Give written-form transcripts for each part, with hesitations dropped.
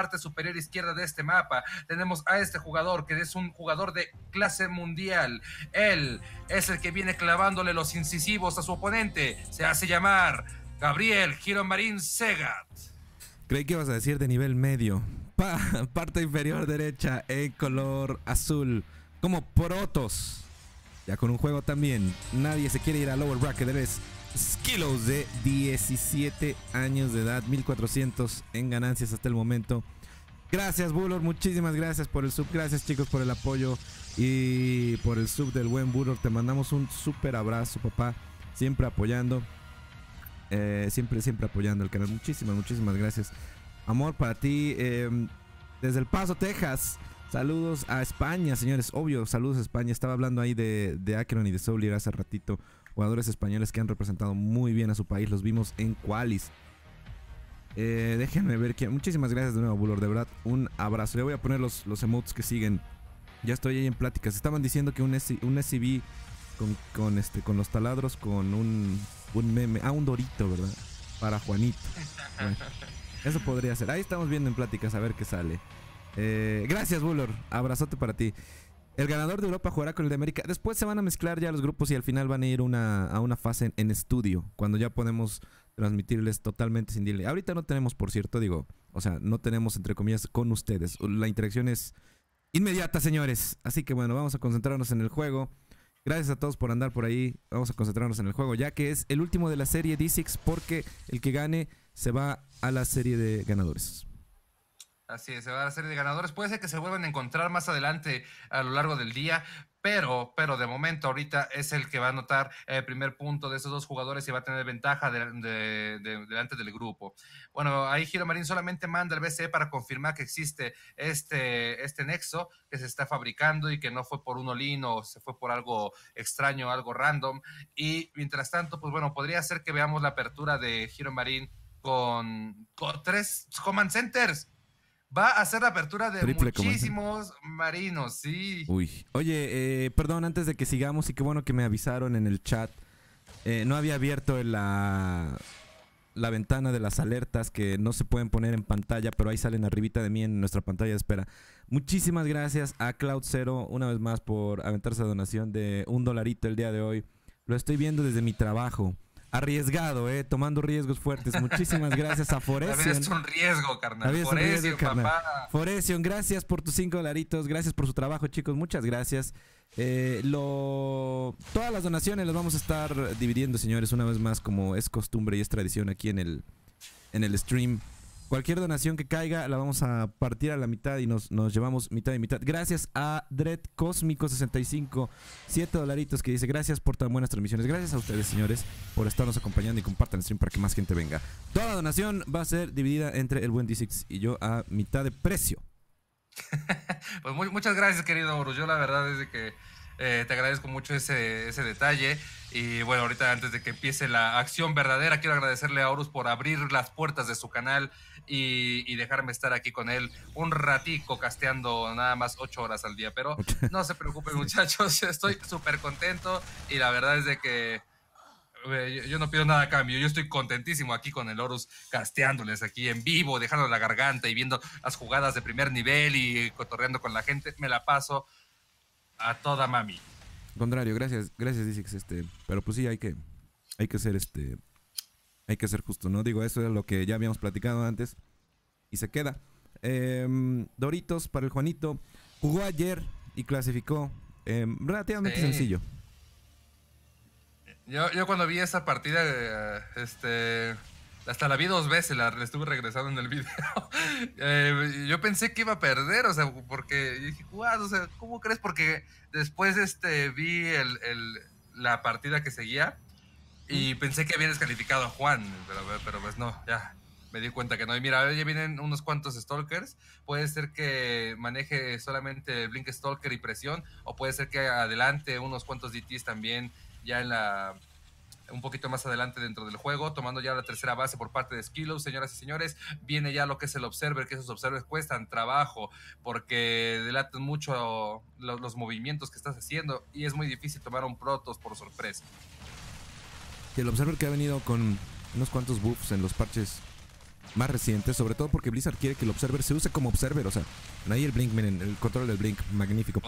parte superior izquierda de este mapa tenemos a este jugador que es un jugador de clase mundial. Él es el que viene clavándole los incisivos a su oponente. Se hace llamar Gabriel Giromarín Segat. Creí que ibas a decir de nivel medio. Parte inferior derecha en color azul. Como Protoss. Ya con un juego también. Nadie se quiere ir a lower bracket. Eres Skillos de 17 años de edad. 1400 en ganancias hasta el momento. Gracias, Bullor. Muchísimas gracias por el sub. Gracias, chicos, por el apoyo. Y por el sub del buen Bullor. Te mandamos un súper abrazo, papá. Siempre apoyando. Siempre apoyando el canal. Muchísimas gracias. Amor para ti. Desde El Paso, Texas. Saludos a España, señores. Obvio, saludos a España. Estaba hablando ahí de Akron y de Soulier hace ratito. Jugadores españoles que han representado muy bien a su país. Los vimos en Qualis. Déjenme ver quién. Muchísimas gracias de nuevo, Bullor. De verdad, un abrazo. Le voy a poner los emotes que siguen. Ya estoy ahí en pláticas. Estaban diciendo que un SCV con los taladros, con un meme. Un dorito, ¿verdad? Para Juanito. Bueno, eso podría ser. Ahí estamos viendo en pláticas a ver qué sale. Gracias, Bullor. Abrazote para ti. El ganador de Europa jugará con el de América. Después se van a mezclar ya los grupos y al final van a ir a una fase en estudio, cuando ya podemos transmitirles totalmente sin delay. Ahorita no tenemos, por cierto, no tenemos, entre comillas, con ustedes. La interacción es inmediata, señores. Así que bueno, vamos a concentrarnos en el juego. Gracias a todos por andar por ahí. Vamos a concentrarnos en el juego, ya que es el último de la serie D6, porque el que gane se va a la serie de ganadores. Así es, se va a la serie de ganadores. Puede ser que se vuelvan a encontrar más adelante a lo largo del día, pero de momento ahorita es el que va a anotar el primer punto de esos dos jugadores y va a tener ventaja delante del grupo. Bueno, ahí Giromarín solamente manda el BCE para confirmar que existe este nexo que se está fabricando y que no fue por un all-in o se fue por algo extraño, algo random. Y mientras tanto, pues bueno, podría ser que veamos la apertura de Giromarín con 3 command centers. Va a ser la apertura de Triple muchísimos marinos, sí. Uy. Oye, perdón, antes de que sigamos, y qué bueno que me avisaron en el chat. No había abierto la ventana de las alertas que no se pueden poner en pantalla, pero ahí salen arribita de mí en nuestra pantalla de espera. Muchísimas gracias a Cloud0 una vez más por aventarse la donación de $1 el día de hoy. Lo estoy viendo desde mi trabajo. Arriesgado, tomando riesgos fuertes. Muchísimas gracias a Foresion. La vida es un riesgo, carnal. Foresion, papá. Foresion, gracias por tus $5. Gracias por su trabajo, chicos. Muchas gracias. Todas las donaciones las vamos a estar dividiendo, señores, una vez más, como es costumbre y es tradición aquí en el stream. Cualquier donación que caiga la vamos a partir a la mitad y nos llevamos mitad y mitad. Gracias a Dread Cósmico 65, $7 que dice: gracias por tan buenas transmisiones. Gracias a ustedes, señores, por estarnos acompañando y compartan el stream para que más gente venga. Toda la donación va a ser dividida entre el buen D6 y yo a mitad de precio. Pues muchas gracias, querido Horus. Yo la verdad es de que te agradezco mucho ese detalle. Y bueno, ahorita antes de que empiece la acción verdadera, quiero agradecerle a Horus por abrir las puertas de su canal y dejarme estar aquí con él un ratico casteando nada más 8 horas al día. Pero no se preocupen, muchachos, estoy súper contento y la verdad es de que yo no pido nada a cambio. Yo estoy contentísimo aquí con el Horus, casteándoles aquí en vivo, dejando la garganta y viendo las jugadas de primer nivel y cotorreando con la gente. Me la paso a toda mami. Contrario, gracias Dixix, pero pues sí hay que ser justo, ¿no? Digo, eso es lo que ya habíamos platicado antes y se queda. Doritos para el Juanito. Jugó ayer y clasificó. Relativamente sencillo. Yo cuando vi esa partida, hasta la vi 2 veces, la estuve regresando en el video. Yo pensé que iba a perder, o sea, porque dije, o sea, ¿cómo crees? Porque después vi la partida que seguía y pensé que había descalificado a Juan, pero pues no, ya me di cuenta que no. Y mira, ya vienen unos cuantos Stalkers. Puede ser que maneje solamente Blink Stalker y presión, o puede ser que adelante unos cuantos DTs también ya un poquito más adelante dentro del juego, tomando ya la tercera base por parte de Skillos. Señoras y señores, viene ya lo que es el Observer, que esos Observers cuestan trabajo porque delatan mucho los movimientos que estás haciendo y es muy difícil tomar un Protoss por sorpresa. Y el Observer que ha venido con unos cuantos buffs en los parches más recientes, sobre todo porque Blizzard quiere que el Observer se use como Observer. O sea, ahí el Blink, miren, el control del Blink, magnífico.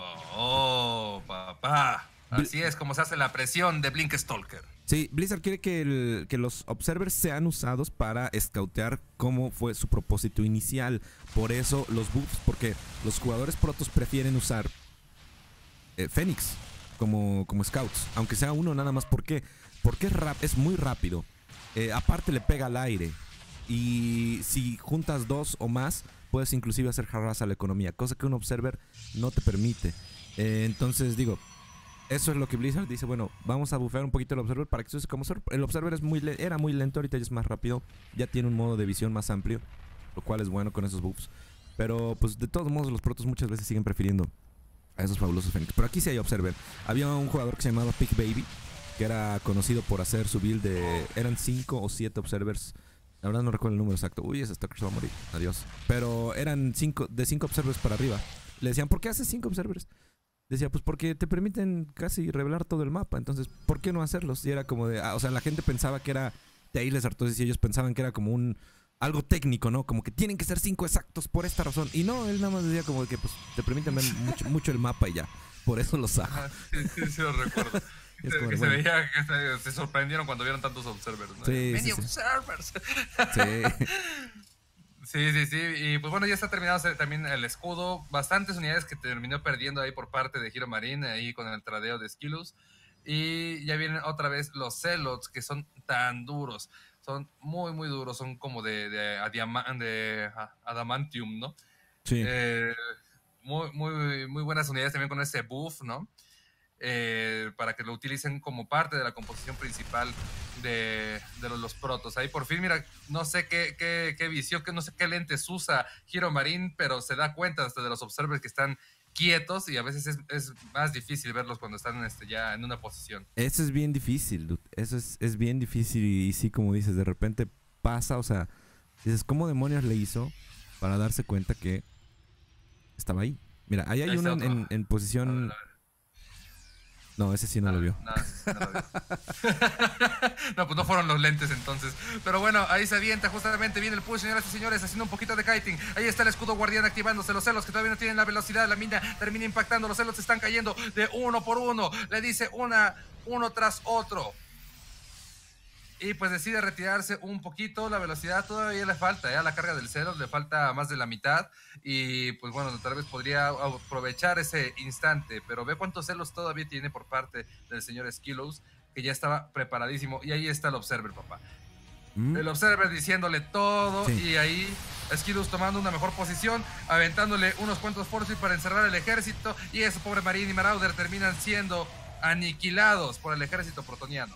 Papá. Así es como se hace la presión de Blink Stalker. Sí, Blizzard quiere que los Observers sean usados para scoutear cómo fue su propósito inicial. Por eso los buffs, porque los jugadores protos prefieren usar Fénix como scouts, aunque sea uno nada más. ¿Por qué? Porque es muy rápido. Aparte le pega al aire. Y si juntas 2 o más, puedes inclusive hacer harass a la economía, cosa que un Observer no te permite. Entonces digo, eso es lo que Blizzard dice. Bueno, vamos a bufear un poquito el Observer para que se use como Observer. El Observer era muy lento, ahorita ya es más rápido. Ya tiene un modo de visión más amplio, lo cual es bueno con esos buffs. Pero pues de todos modos los protos muchas veces siguen prefiriendo a esos fabulosos Fénix. Pero aquí sí hay Observer. Había un jugador que se llamaba Pick Baby, que era conocido por hacer su build de... Eran 5 o 7 Observers. La verdad no recuerdo el número exacto. Uy, ese Stalker se va a morir. Adiós. Pero eran de 5 Observers para arriba. Le decían, ¿por qué haces 5 Observers? Decía, pues porque te permiten casi revelar todo el mapa. Entonces, ¿por qué no hacerlos? Y era como de... o sea, la gente pensaba que era... De ahí les hartó, y ellos pensaban que era como algo técnico, ¿no? Como que tienen que ser 5 exactos por esta razón. Y no, él nada más decía como que pues te permiten ver mucho el mapa y ya. Por eso los hago. Sí, lo recuerdo. Se veía que se sorprendieron cuando vieron tantos Observers, ¿no? Sí, ¡Many Observers! Sí. Sí. Y pues bueno, ya está terminado también el escudo. Bastantes unidades que terminó perdiendo ahí por parte de Hero Marine, ahí con el tradeo de Skillus. Y ya vienen otra vez los Zealots, que son tan duros. Son muy, muy duros. Son como de adamantium, ¿no? Sí. Muy buenas unidades también con ese buff, ¿no? Para que lo utilicen como parte de la composición principal de los protos. Ahí por fin, mira, no sé qué visión, no sé qué lentes usa Hero Marine, pero se da cuenta hasta de los Observers que están quietos y a veces es más difícil verlos cuando están ya en una posición. Eso es bien difícil, dude. Eso es bien difícil y sí, como dices, de repente pasa, o sea, dices, ¿cómo demonios le hizo para darse cuenta que estaba ahí? Mira, ahí hay uno en posición... No, ese sí no lo vio. No, ese sí no lo vio. No, pues no fueron los lentes entonces. Pero bueno, ahí se avienta justamente. Viene el push, señoras y señores, haciendo un poquito de kiting. Ahí está el escudo guardián activándose. Los celos que todavía no tienen la velocidad. La mina termina impactando. Los celos están cayendo de uno por uno. Le dice uno tras otro. Y pues decide retirarse un poquito. La velocidad todavía le falta, a la carga del Celos le falta más de la mitad. Y pues bueno, tal vez podría aprovechar ese instante. Pero ve cuántos Celos todavía tiene por parte del señor Skillus, que ya estaba preparadísimo. Y ahí está el Observer, papá. El Observer diciéndole todo. Sí. Y ahí Skillus tomando una mejor posición, aventándole unos cuantos force para encerrar el ejército. Y ese pobre Marine y Marauder terminan siendo aniquilados por el ejército protoniano.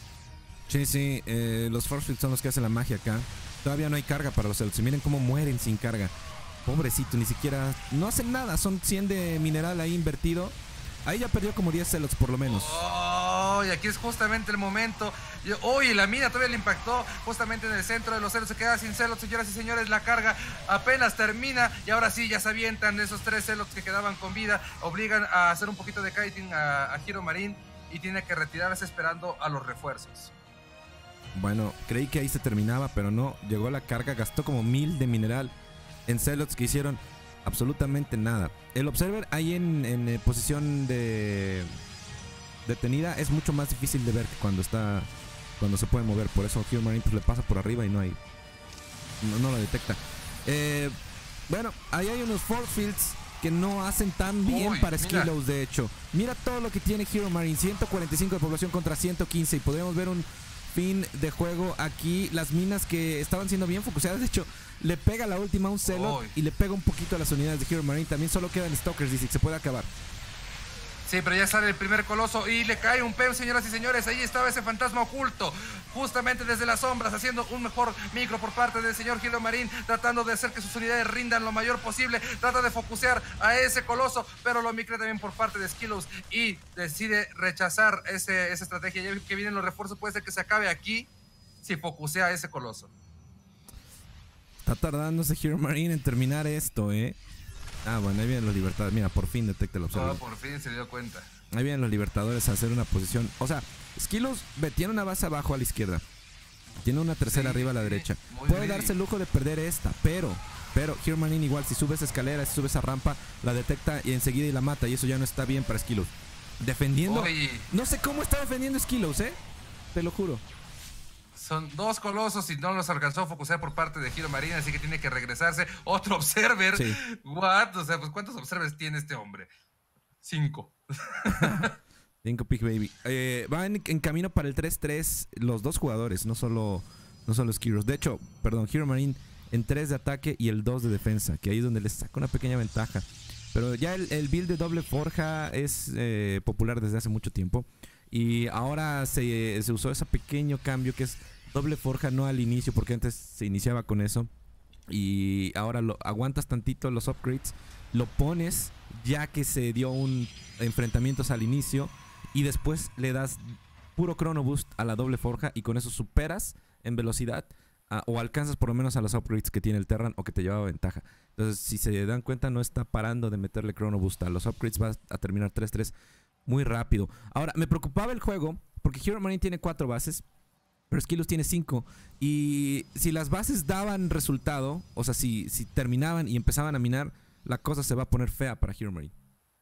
Sí, los force fields son los que hacen la magia acá. Todavía no hay carga para los Zealots. Y miren cómo mueren sin carga. Pobrecito, ni siquiera... No hacen nada, son 100 de mineral ahí invertido. Ahí ya perdió como 10 Zealots por lo menos. Oh, y aquí es justamente el momento. Y la mina todavía le impactó justamente en el centro de los Zealots. Se queda sin Zealots, señoras y señores. La carga apenas termina. Y ahora sí, ya se avientan esos 3 Zealots que quedaban con vida. Obligan a hacer un poquito de kiting a Hero Marine. Y tiene que retirarse esperando a los refuerzos. Bueno, creí que ahí se terminaba, pero no. Llegó la carga, gastó como 1000 de mineral en Zealots que hicieron absolutamente nada. El Observer ahí en posición detenida es mucho más difícil de ver que cuando se puede mover. Por eso Hero Marine pues le pasa por arriba y no lo detecta. Bueno, ahí hay unos force fields que no hacen tan bien para Skillus, de hecho. Mira todo lo que tiene Hero Marine. 145 de población contra 115 y podemos ver un fin de juego aquí. Las minas que estaban siendo bien focuseadas. De hecho, le pega la última a un Zealot y le pega un poquito a las unidades de Hero Marine. También solo quedan Stalkers, dice que se puede acabar. Sí, pero ya sale el primer coloso y le cae un PEM, señoras y señores. Ahí estaba ese fantasma oculto, justamente desde las sombras, haciendo un mejor micro por parte del señor Hero Marine, tratando de hacer que sus unidades rindan lo mayor posible. Trata de focusear a ese coloso, pero lo micre también por parte de Skillus y decide rechazar esa estrategia. Ya que vienen los refuerzos, puede ser que se acabe aquí si focusea a ese coloso. Está tardándose Hero Marine en terminar esto, Ah, bueno, ahí vienen los libertadores. Mira, por fin detecta el Observer. Por fin se dio cuenta. Ahí vienen los libertadores a hacer una posición. O sea, Skillus tiene una base abajo a la izquierda. Tiene una tercera arriba a la derecha. Puede darse el lujo de perder esta, pero Hero Marine igual, si sube esa escalera, si sube esa rampa, la detecta y enseguida y la mata. Y eso ya no está bien para Skillows. Defendiendo. No sé cómo está defendiendo Skillows, te lo juro. Son 2 colosos y no los alcanzó a focusar por parte de Hero Marine, así que tiene que regresarse. Otro observer. Sí. What? O sea, pues ¿cuántos observers tiene este hombre? 5. 5 Pig Baby. Van en camino para el 3-3 los 2 jugadores, no solo Skillows. De hecho, perdón, Hero Marine en 3 de ataque y el 2 de defensa, que ahí es donde les saca una pequeña ventaja. Pero ya el build de doble forja es popular desde hace mucho tiempo. Y ahora se usó ese pequeño cambio que es doble forja, no al inicio, porque antes se iniciaba con eso. Y ahora aguantas tantito los upgrades, lo pones ya que se dio un enfrentamientos al inicio. Y después le das puro chrono boost a la doble forja y con eso superas en velocidad o alcanzas por lo menos a los upgrades que tiene el Terran o que te llevaba ventaja. Entonces, si se dan cuenta, no está parando de meterle chrono boost a los upgrades. Va a terminar 3-3 muy rápido. Ahora, me preocupaba el juego porque Hero Marine tiene 4 bases, pero Skillows tiene 5. Y si las bases daban resultado, o sea, si terminaban y empezaban a minar, la cosa se va a poner fea para Hero Marine.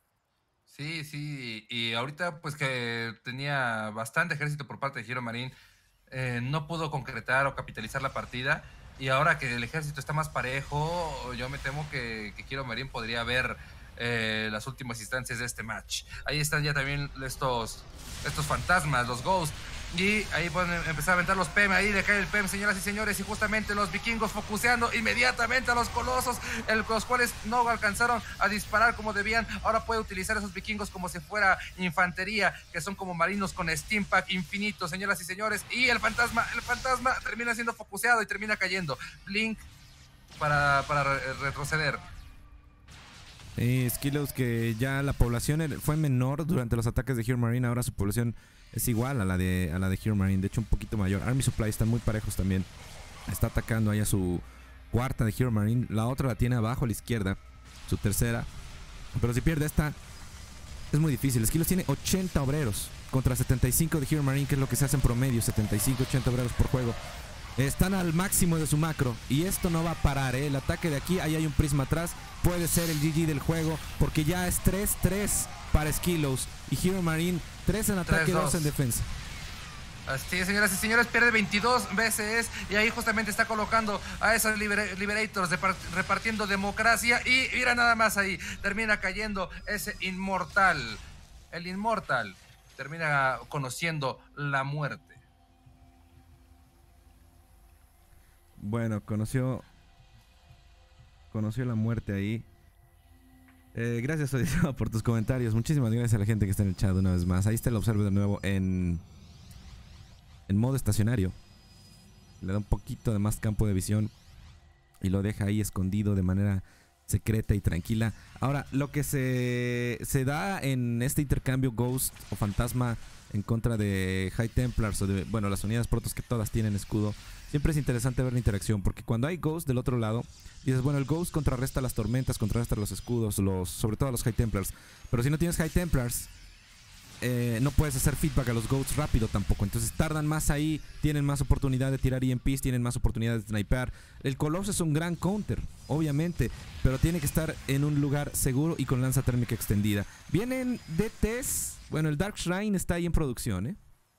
Sí, y ahorita pues que tenía bastante ejército por parte de Hero Marine, no pudo concretar o capitalizar la partida, y ahora que el ejército está más parejo, yo me temo que Hero Marine podría ver las últimas instancias de este match. Ahí están ya también estos fantasmas, los ghosts, y ahí pueden empezar a aventar los PM. Ahí le cae el PM, señoras y señores, y justamente los vikingos focuseando inmediatamente a los colosos, los cuales no alcanzaron a disparar como debían. Ahora puede utilizar esos vikingos como si fuera infantería, que son como marinos con steampack infinito, señoras y señores. Y el fantasma termina siendo focuseado y termina cayendo. Blink para retroceder. Skillows, que ya la población fue menor durante los ataques de Hero Marine, ahora su población es igual a la de Hero Marine, de hecho un poquito mayor. Army Supply están muy parejos también. Está atacando ahí a su cuarta de Hero Marine, la otra la tiene abajo a la izquierda, su tercera. Pero si pierde esta, es muy difícil. Skillows tiene 80 obreros contra 75 de Hero Marine, que es lo que se hace en promedio, 75-80 obreros por juego. Están al máximo de su macro y esto no va a parar, El ataque de aquí, ahí hay un prisma atrás, puede ser el GG del juego porque ya es 3-3 para Skillows y Hero Marine 3 en ataque, 2 en defensa. Así es, señoras y señores, pierde 22 veces y ahí justamente está colocando a esos Liberators repartiendo democracia y mira nada más ahí, termina cayendo ese inmortal. El inmortal termina conociendo la muerte. Bueno, conoció la muerte ahí. Gracias, Odiseo, por tus comentarios. Muchísimas gracias a la gente que está en el chat una vez más. Ahí está el observer de nuevo en modo estacionario. Le da un poquito de más campo de visión y lo deja ahí escondido de manera secreta y tranquila. Ahora, lo que se da en este intercambio Ghost o Fantasma en contra de High Templars o de, bueno, las unidades protos que todas tienen escudo, siempre es interesante ver la interacción, porque cuando hay Ghost del otro lado, dices, bueno, el Ghost contrarresta las tormentas, contrarresta los escudos, sobre todo a los High Templars, pero si no tienes High Templars, no puedes hacer feedback a los Ghosts rápido tampoco, entonces tardan más ahí, tienen más oportunidad de tirar EMPs, tienen más oportunidad de snipear. El Colossus es un gran counter, obviamente, pero tiene que estar en un lugar seguro y con lanza térmica extendida. Vienen DTs, bueno, el Dark Shrine está ahí en producción,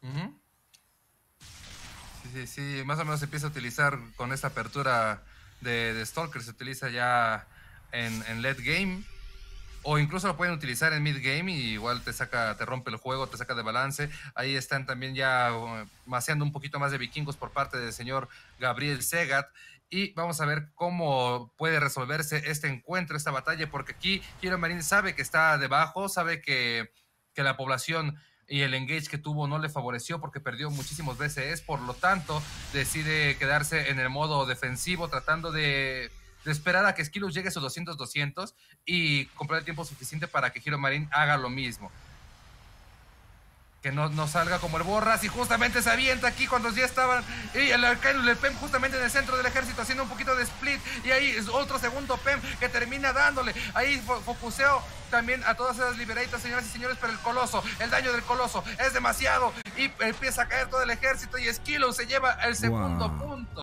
Sí, más o menos se empieza a utilizar con esta apertura de Stalker, se utiliza ya en late game. O incluso lo pueden utilizar en mid-game y igual te rompe el juego, te saca de balance. Ahí están también ya maceando un poquito más de vikingos por parte del señor Gabriel Segat. Y vamos a ver cómo puede resolverse este encuentro, esta batalla, porque aquí Hero Marine sabe que está debajo, sabe que la población y el engage que tuvo no le favoreció porque perdió muchísimos BCS, por lo tanto decide quedarse en el modo defensivo, tratando de esperar a que Skillows llegue a sus 200-200 y comprar el tiempo suficiente para que Hero Marine haga lo mismo. que no salga como el Borras, y justamente se avienta aquí cuando ya estaban, y el Arcane Le Pen justamente en el centro del ejército haciendo un poquito de split, y ahí es otro segundo Pem que termina dándole, ahí focuseo también a todas esas Liberators, señoras y señores, pero el Coloso, el daño del Coloso es demasiado, y empieza a caer todo el ejército, y Skillow se lleva el segundo punto.